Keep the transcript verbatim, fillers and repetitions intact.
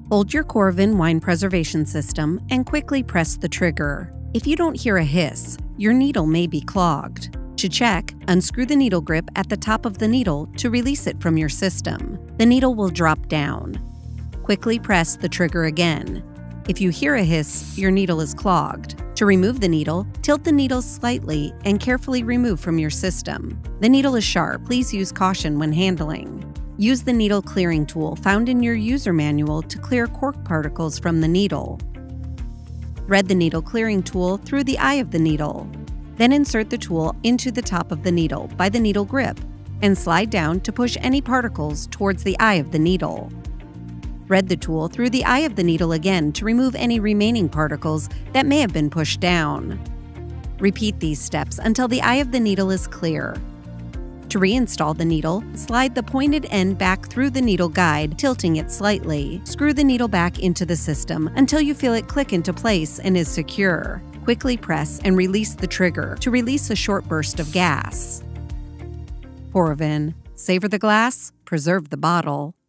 Hold your Coravin Wine Preservation System and quickly press the trigger. If you don't hear a hiss, your needle may be clogged. To check, unscrew the needle grip at the top of the needle to release it from your system. The needle will drop down. Quickly press the trigger again. If you hear a hiss, your needle is clogged. To remove the needle, tilt the needle slightly and carefully remove from your system. The needle is sharp. Please use caution when handling. Use the needle clearing tool found in your user manual to clear cork particles from the needle. Thread the needle clearing tool through the eye of the needle. Then insert the tool into the top of the needle by the needle grip and slide down to push any particles towards the eye of the needle. Thread the tool through the eye of the needle again to remove any remaining particles that may have been pushed down. Repeat these steps until the eye of the needle is clear. To reinstall the needle, slide the pointed end back through the needle guide, tilting it slightly. Screw the needle back into the system until you feel it click into place and is secure. Quickly press and release the trigger to release a short burst of gas. Coravin, savor the glass, preserve the bottle.